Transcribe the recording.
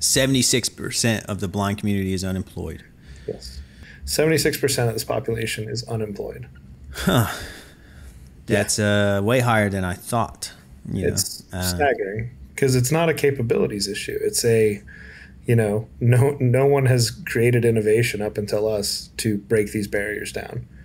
76% of the blind community is unemployed. Yes. 76% of this population is unemployed. Huh. That's way higher than I thought. It's staggering because it's not a capabilities issue. It's a, no one has created innovation up until us to break these barriers down.